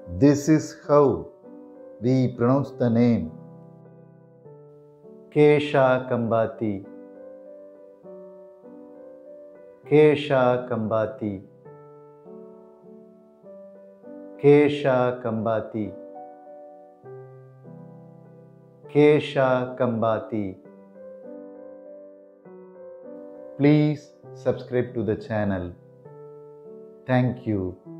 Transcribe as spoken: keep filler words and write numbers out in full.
This is how we pronounce the name. Kesha Khambhati. Kesha Khambhati. Kesha Khambhati. Kesha Khambhati. Please subscribe to the channel. Thank you.